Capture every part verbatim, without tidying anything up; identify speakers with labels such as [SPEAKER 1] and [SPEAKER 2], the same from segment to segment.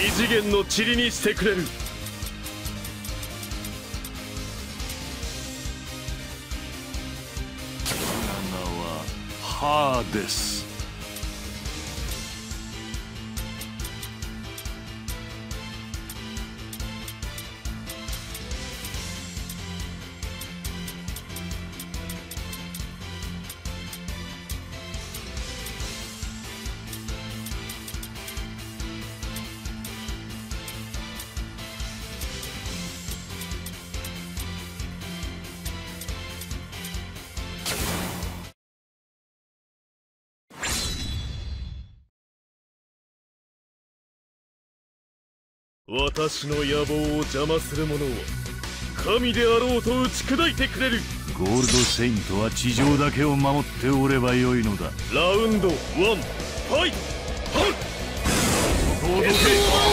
[SPEAKER 1] 異次元の塵にしてくれる。
[SPEAKER 2] ハーデス。
[SPEAKER 1] 私の野望を邪魔する者は神であろうと打ち砕いてくれる。
[SPEAKER 2] ゴールドセイントは地上だけを守っておればよいのだ。
[SPEAKER 1] ラウンドワンファイト。そこをどけ。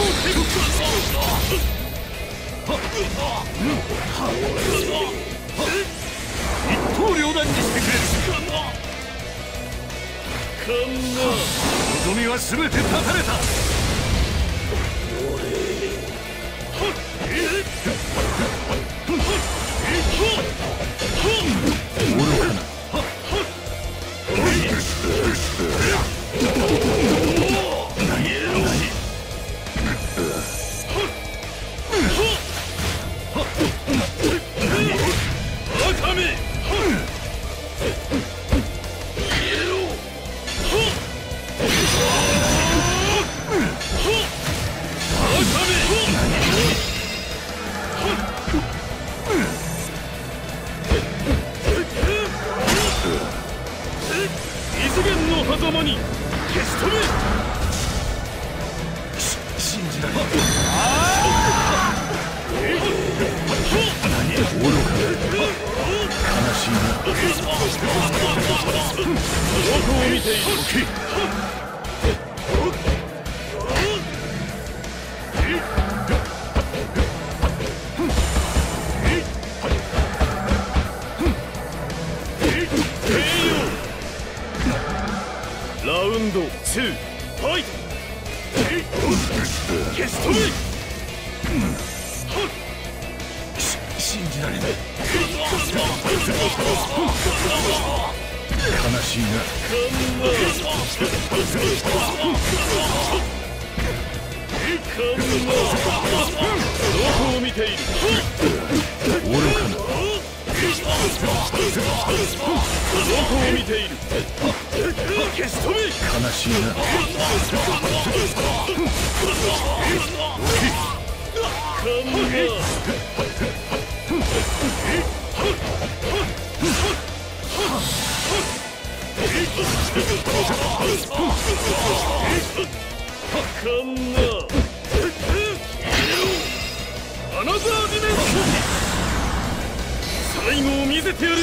[SPEAKER 2] 一刀両断にしてくれる。
[SPEAKER 1] カンナ
[SPEAKER 2] 望みは全て断たれた。愚かな。
[SPEAKER 1] 狭間に消し止め。
[SPEAKER 2] 信じられない。何愚かな。悲しいな。
[SPEAKER 1] どこを見ている。ラウンドツーファイト。消し止め。
[SPEAKER 2] 信じられない。悲しいな。
[SPEAKER 1] どこを見ている。
[SPEAKER 2] 愚かな。
[SPEAKER 1] どこを見ている。消し止め。
[SPEAKER 2] 悲しいな。
[SPEAKER 1] カンナアナザーディメンション。最後を見せてやる。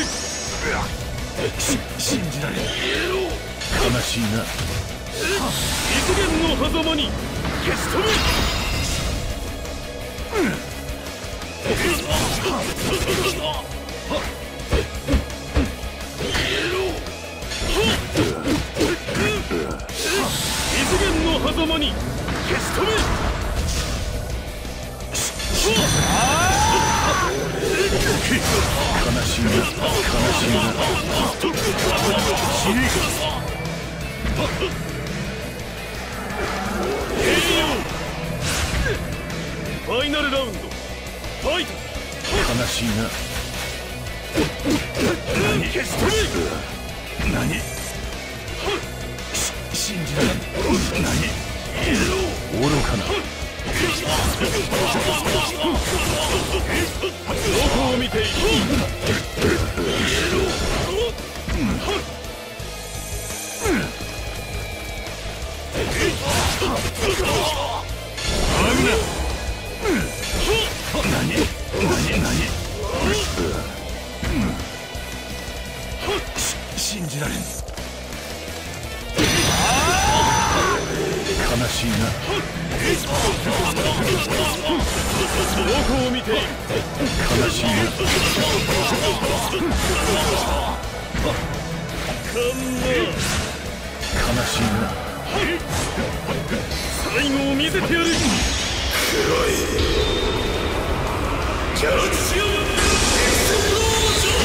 [SPEAKER 2] 信じられない。悲しいな。
[SPEAKER 1] 異次元の狭間に消し止め。異次元の狭間に消し止め。
[SPEAKER 2] 悲しいな。悲しいな。死ね。
[SPEAKER 1] ファイナルラウンドファイト。
[SPEAKER 2] 悲しいな。
[SPEAKER 1] 消し止め。
[SPEAKER 2] 何。信じられない。何。愚かな。
[SPEAKER 1] どこを見ている。
[SPEAKER 2] 何何何。信じられん。悲しいな。
[SPEAKER 1] どこを見ている。
[SPEAKER 2] 悲しいな。
[SPEAKER 1] カンナ
[SPEAKER 2] 悲しいな。
[SPEAKER 1] 最後を見せてやる。 ジャッジアンエクスプロージョ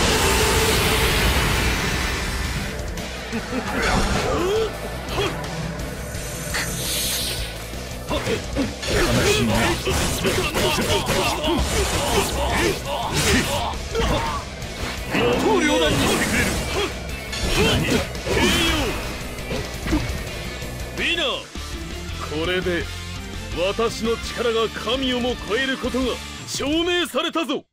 [SPEAKER 2] 悲しいね。一刀両断にしてくれる。何？
[SPEAKER 1] ビナー、これで私の力が神をも超えることが証明されたぞ。